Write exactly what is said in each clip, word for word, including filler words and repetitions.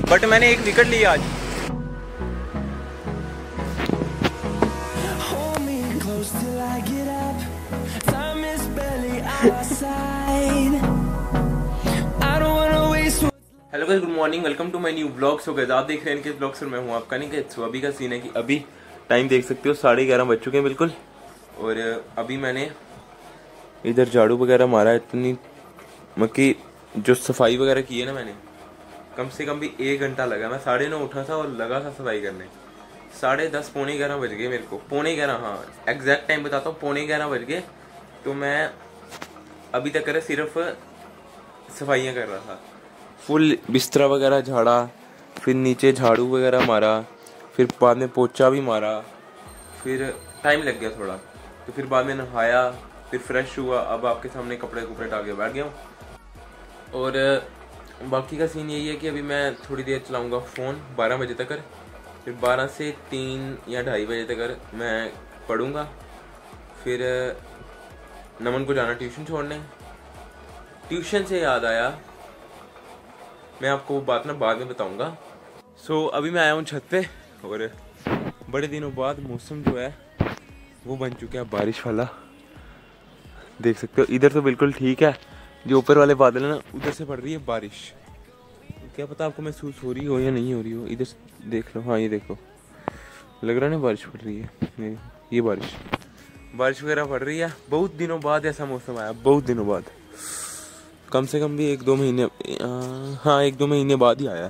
But मैंने एक wicket लिया आज। Hello guys, good morning, welcome to my new blog. So guys, आप देख रहे हैं इनके ब्लॉग, सर मैं हूं आपका नहीं। सो अभी का सीन है कि अभी टाइम देख सकते हो, साढ़े ग्यारह बज चुके हैं बिल्कुल। और अभी मैंने इधर झाड़ू वगैरह मारा, इतनी मक्की जो सफाई वगैरह की है ना मैंने, कम से कम भी एक घंटा लगा। मैं साढ़े नौ उठा था और लगा था सफाई करने। साढ़े दस पौने ग्यारह बज गए मेरे को, पौने ग्यारह, हाँ एग्जैक्ट टाइम बताता हूँ, पौने ग्यारह बज गए। तो मैं अभी तक कर सिर्फ सफाइयाँ कर रहा था, फुल बिस्तरा वगैरह झाड़ा, फिर नीचे झाड़ू वगैरह मारा, फिर बाद में पोछा भी मारा, फिर टाइम लग गया थोड़ा। तो फिर बाद में नहाया, फिर फ्रेश हुआ। अब आपके सामने कपड़े कपड़े डाल के बैठ गया हूँ। और बाकी का सीन यही है कि अभी मैं थोड़ी देर चलाऊँगा फ़ोन बारह बजे तक, फिर बारह से तीन या ढाई बजे तक मैं पढ़ूँगा। फिर नमन को जाना ट्यूशन छोड़ने। ट्यूशन से याद आया, मैं आपको वो बात ना बाद में बताऊंगा। सो so, अभी मैं आया हूँ छत पे और बड़े दिनों बाद मौसम जो है वो बन चुका है बारिश वाला, देख सकते हो। इधर तो बिल्कुल ठीक है, जो ऊपर वाले बादल है ना उधर से पड़ रही है बारिश। क्या पता आपको महसूस हो रही हो या नहीं हो रही हो। इधर देख लो, हाँ ये देखो, लग रहा है ना बारिश पड़ रही है। ये बारिश बारिश वगैरह पड़ रही है। बहुत दिनों बाद ऐसा मौसम आया, बहुत दिनों बाद, कम से कम भी एक दो महीने, हाँ एक दो महीने बाद ही आया,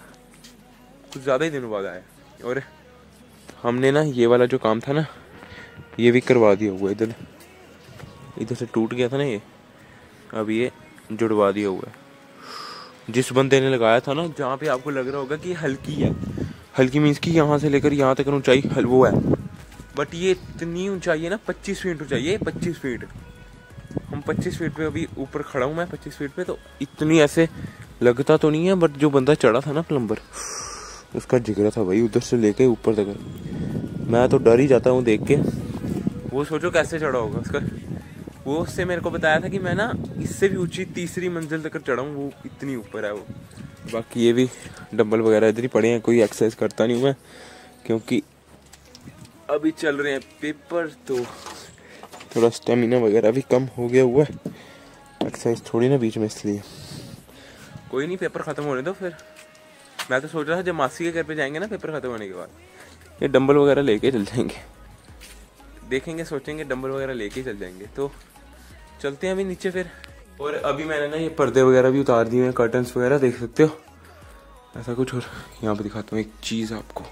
कुछ ज़्यादा ही दिनों बाद आया। और हमने ना ये वाला जो काम था ना, ये भी करवा दिया हुआ है। इधर इधर से टूट गया था ना ये, अब ये जुड़वा दिया हुआ है। जिस बंदे ने लगाया था ना, जहाँ पे आपको लग रहा होगा कि हल्की है, हल्की मीन्स कि यहाँ से लेकर यहाँ तक ऊंचाई वो है, बट ये इतनी ऊंचाई है ना, पच्चीस फीट ऊंचाई है, पच्चीस फीट। हम पच्चीस फीट पे अभी ऊपर खड़ा हूँ मैं, पच्चीस फीट पे। तो इतनी ऐसे लगता तो नहीं है, बट जो बंदा चढ़ा था ना प्लम्बर, उसका जिगरा था भाई, उधर से लेके ऊपर तक। मैं तो डर ही जाता हूँ देख के। वो सोचो कैसे चढ़ा होगा उसका। वो उससे मेरे को बताया था कि मैं ना इससे भी ऊंची तीसरी मंजिल तक चढ़ा हूँ, वो इतनी ऊपर है वो। बाकी ये भी डंबल वगैरह इधर ही पड़े हैं, कोई एक्सरसाइज करता नहीं हूँ मैं, क्योंकि अभी चल रहे हैं पेपर, तो थोड़ा स्टेमिना वगैरह भी कम हो गया हुआ है। एक्सरसाइज थोड़ी ना बीच में, इसलिए कोई नहीं, पेपर ख़त्म होने दो। फिर मैं तो सोच रहा था जब मासी के घर पे जाएंगे ना पेपर ख़त्म होने के बाद, ये डंबल वगैरह लेके चल जाएंगे, देखेंगे सोचेंगे डंबल वगैरह लेके चल जाएंगे। तो चलते हैं अभी नीचे फिर। और अभी मैंने ना ये पर्दे वगैरह भी उतार दिए हैं, कर्टन्स वगैरह देख सकते हो ऐसा कुछ। और यहाँ पे दिखाता हूँ एक चीज़ आपको,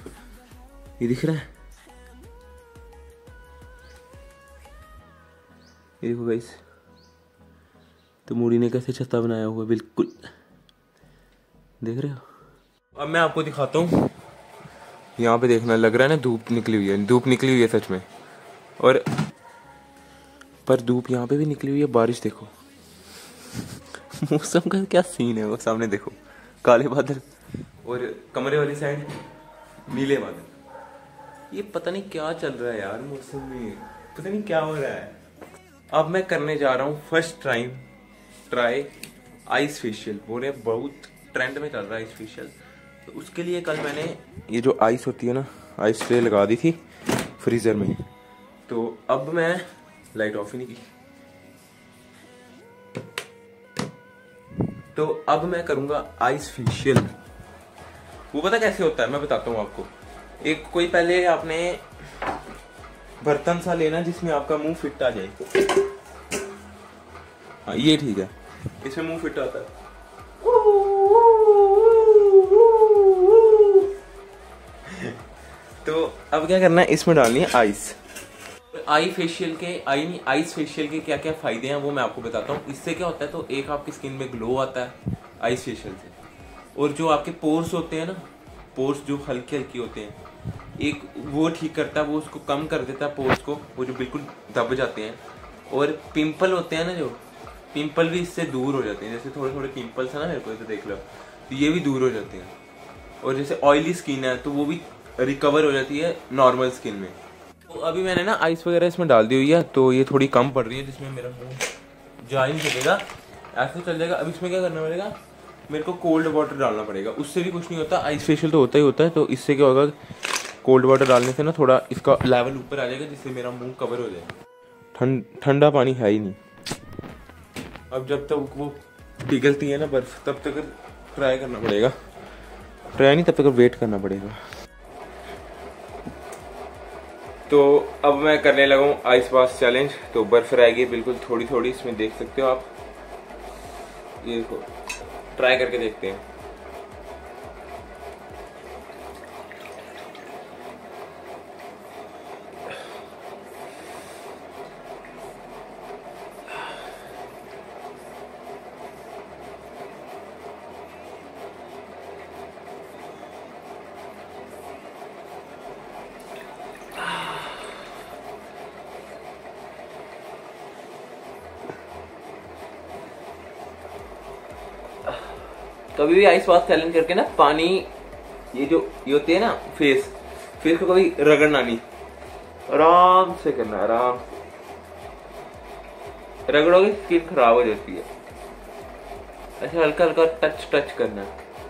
ये दिख रहा है, ये देखो गाइस, तो मूड़ी ने कैसे छत्ता बनाया हुआ, बिल्कुल देख रहे हो। अब मैं आपको दिखाता हूँ, यहाँ पे देखना, लग रहा है ना धूप निकली हुई है, धूप निकली हुई है सच में। और पर धूप यहाँ पे भी निकली हुई है, बारिश देखो। मौसम का क्या सीन है, वो सामने देखो, काले बादल और कमरे वाली साइड नीले बादल। ये पता नहीं क्या चल रहा है यार मौसम में, पता नहीं क्या हो रहा है। अब मैं करने जा रहा हूँ first time try ice facial. हो रहे बहुत ट्रेंड में चल रहा है आइस फेशियल, तो उसके लिए कल मैंने ये जो आइस होती है ना, आइस ट्रे लगा दी थी फ्रीज़र में। तो अब मैं लाइट ऑफ ही नहीं की, तो अब मैं करूँगा आइस फेशियल। वो पता कैसे होता है, मैं बताता हूँ आपको। एक कोई पहले आपने बर्तन सा लेना जिसमें आपका मुंह फिट आ जाए। हाँ ये ठीक है, इसमें मुंह फिट आता है। तो अब क्या करना है, इसमें डालनी है आइस। आई फेशियल के आई नहीं आइस फेशियल के क्या क्या फायदे हैं वो मैं आपको बताता हूँ। इससे क्या होता है, तो एक आपकी स्किन में ग्लो आता है आइस फेशियल से, और जो आपके पोर्स होते हैं ना, पोर्स जो हल्के हल्के होते हैं, एक वो ठीक करता है, वो उसको कम कर देता है पोर्स को, वो जो बिल्कुल दब जाते हैं। और पिंपल होते हैं ना, जो पिंपल भी इससे दूर हो जाते हैं। जैसे थोड़े थोड़े पिंपल्स है ना मेरे को, तो देख लो, तो ये भी दूर हो जाते हैं। और जैसे ऑयली स्किन है तो वो भी रिकवर हो जाती है नॉर्मल स्किन में। तो अभी मैंने ना आइस वगैरह इसमें डाल दी हुई है, तो ये थोड़ी कम पड़ रही है, जिसमें मेरा मुँह जा ही नहीं सकेगा, ऐसे चल जाएगा। अब इसमें क्या करना पड़ेगा, मेरे को कोल्ड वाटर डालना पड़ेगा, उससे भी कुछ नहीं होता, आइस फेशियल तो होता ही होता है। तो इससे क्या होगा, कोल्ड वाटर डालने से ना थोड़ा इसका लेवल ऊपर आ जाएगा, जिससे मेरा मुंह कवर हो जाएगा। ठंड ठंडा पानी है ही नहीं। अब जब तक वो पिघलती है ना बर्फ, तब तक ट्राई करना पड़ेगा, ट्राई नहीं तब तक वेट करना पड़ेगा। तो अब मैं करने लगा हूँ आइस बाथ चैलेंज। तो बर्फ रहेगी बिल्कुल थोड़ी थोड़ी, इसमें देख सकते हो आप, ये देखो, ट्राई करके देखते हैं। कभी भी आइस बाथ चैलेंज करके ना पानी, ये जो ये होती है ना फेस फेस को कभी रगड़ना नहीं, आराम से करना, आराम से। रगड़ोगे स्किन खराब हो जाती है, ऐसे हल्का हल्का टच टच करना।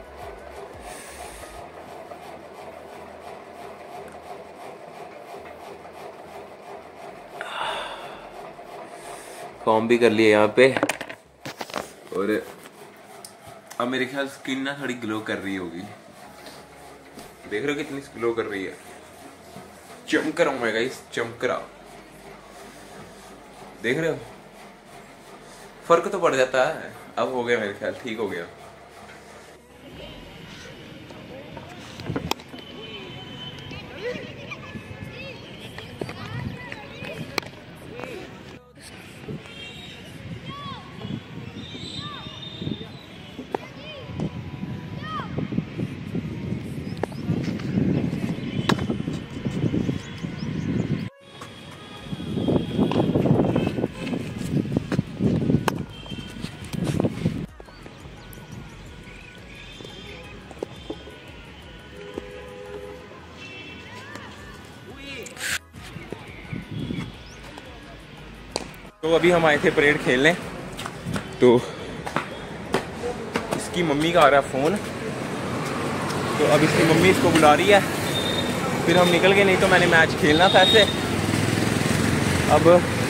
कॉम भी कर लिया यहाँ पे, और अब मेरे ख्याल स्किन ना थोड़ी ग्लो कर रही होगी। देख रहे हो कितनी ग्लो कर रही है, चमक रहा हूं मैं गाइस, चमक रहा। देख रहे हो, फर्क तो पड़ जाता है। अब हो गया मेरे ख्याल, ठीक हो गया। तो अभी हम आए थे परेड खेलने, तो इसकी मम्मी का आ रहा है फ़ोन, तो अब इसकी मम्मी इसको बुला रही है, फिर हम निकल गए, नहीं तो मैंने मैच खेलना था ऐसे। अब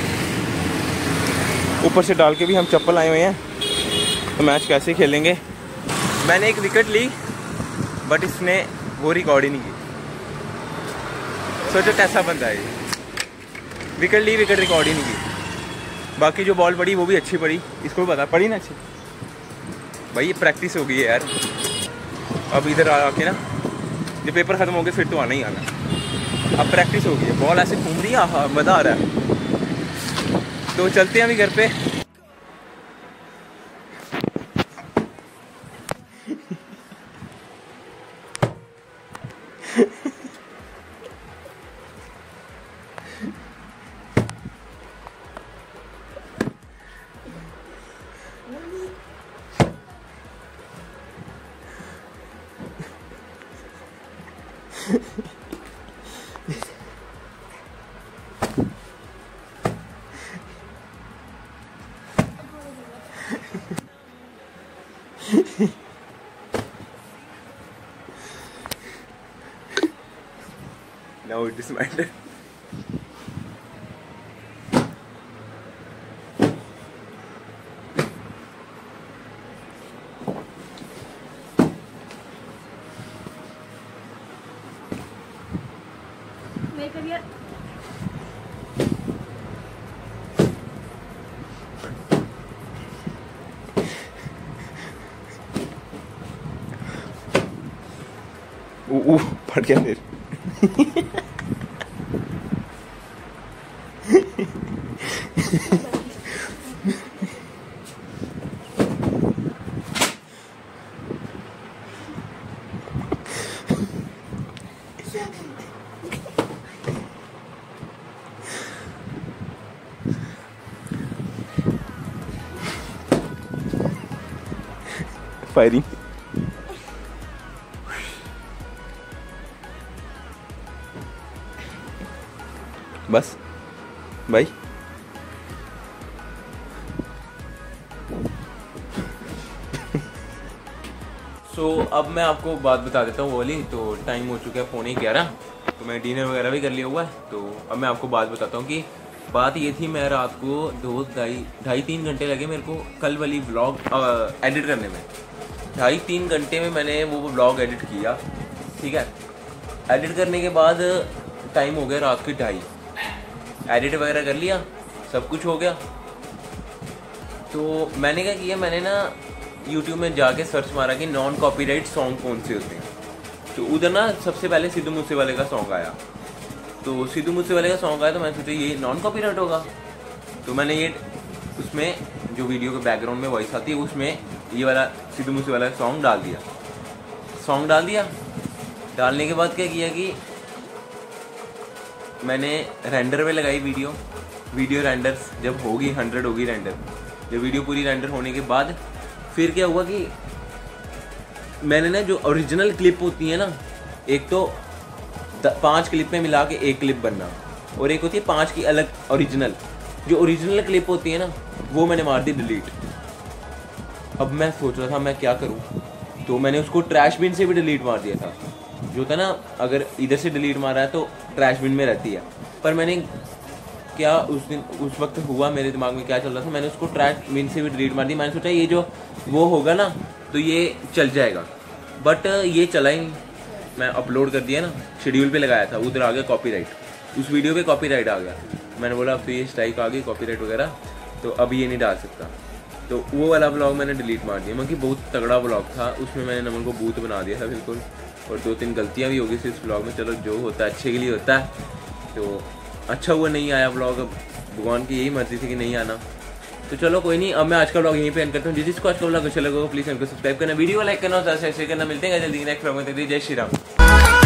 ऊपर से डाल के भी हम चप्पल आए हुए हैं, तो मैच कैसे खेलेंगे। मैंने एक विकेट ली, बट इसने वो रिकॉर्ड ही नहीं की। सोचो कैसा बंदा है ये, विकेट ली, विकेट रिकॉर्ड ही नहीं की। बाकी जो बॉल पड़ी वो भी अच्छी पड़ी, इसको भी पता पड़ी ना अच्छी। भाई ये प्रैक्टिस हो गई है यार। अब इधर आके ना, ये पेपर ख़त्म हो गए फिर तो आना ही आना। अब प्रैक्टिस हो गई है, बॉल ऐसे घूम रही है, हाँ मज़ा आ रहा है। तो चलते हैं अभी घर पे। Now it is matter. Make a yet. Uh, uh, फट गया फिर। फायरिंग। बस भाई सो so, अब मैं आपको बात बता देता हूँ वो वाली। तो टाइम हो चुका है पौने ग्यारह, तो मैं डिनर वगैरह भी कर लिया हुआ है। तो अब मैं आपको बात बताता हूँ कि बात ये थी, मैं रात को दो ढाई ढाई तीन घंटे लगे मेरे को कल वाली व्लॉग एडिट करने में। ढाई तीन घंटे में मैंने वो व्लॉग एडिट किया, ठीक है। एडिट करने के बाद टाइम हो गया रात की ढाई। एडिट वगैरह कर लिया, सब कुछ हो गया। तो मैंने क्या किया, मैंने ना यूट्यूब में जाके सर्च मारा कि नॉन कॉपीराइट सॉन्ग कौन से होते हैं। तो उधर ना सबसे पहले सिद्धू मूसेवाले का सॉन्ग आया। तो सिद्धू मूसेवाले का सॉन्ग आया तो मैंने सोचा ये नॉन कॉपीराइट होगा। तो मैंने ये उसमें जो वीडियो के बैकग्राउंड में वॉइस आती है उसमें ये वाला सिद्धू मूसेवाला का सॉन्ग डाल दिया। सॉन्ग डाल दिया डालने के बाद क्या किया कि मैंने रेंडर पे लगाई वीडियो। वीडियो रेंडर्स जब होगी हंड्रेड होगी रेंडर, जब वीडियो पूरी रेंडर होने के बाद फिर क्या हुआ कि मैंने ना जो ओरिजिनल क्लिप होती है ना, एक तो पांच क्लिप में मिला के एक क्लिप बनना, और एक होती है पांच की अलग ओरिजिनल। जो ओरिजिनल क्लिप होती है ना वो मैंने मार दी डिलीट। अब मैं सोच रहा था मैं क्या करूं, तो मैंने उसको ट्रैश बिन से भी डिलीट मार दिया था। जो था ना, अगर इधर से डिलीट मारा है तो ट्रैश बिन में रहती है, पर मैंने क्या उस दिन उस वक्त हुआ मेरे दिमाग में क्या चल रहा था, मैंने उसको ट्रैश बिन से भी डिलीट मार दी। मैंने सोचा ये जो वो होगा ना तो ये चल जाएगा, बट ये चला ही नहीं। मैं अपलोड कर दिया ना, शेड्यूल पे लगाया था, उधर आ गया कॉपीराइट, उस वीडियो पे कॉपीराइट आ गया। मैंने बोला अब तो ये स्ट्राइक आ गई कॉपीराइट वगैरह, तो अब ये नहीं डाल सकता। तो वो वाला ब्लॉग मैंने डिलीट मार दिया, क्योंकि बहुत तगड़ा ब्लॉग था। उसमें मैंने नमन को बूथ बना दिया था बिल्कुल, और दो तीन गलतियाँ भी हो गई थी इस ब्लॉग में। चलो जो होता है अच्छे के लिए होता है। तो अच्छा हुआ नहीं आया ब्लॉग, अब भगवान की यही मर्जी थी कि नहीं आना। तो चलो कोई नहीं, अब मैं आज का ब्लॉग यहीं पे एंड करता हूँ। जिसको आज का ब्लॉग अच्छा लगा प्लीज़ उनको सब्सक्राइब करना, वीडियो लाइक करना और शेयर करना। मिलते हैं जल्दी नेक्स्ट ब्लॉग में। जय श्री राम।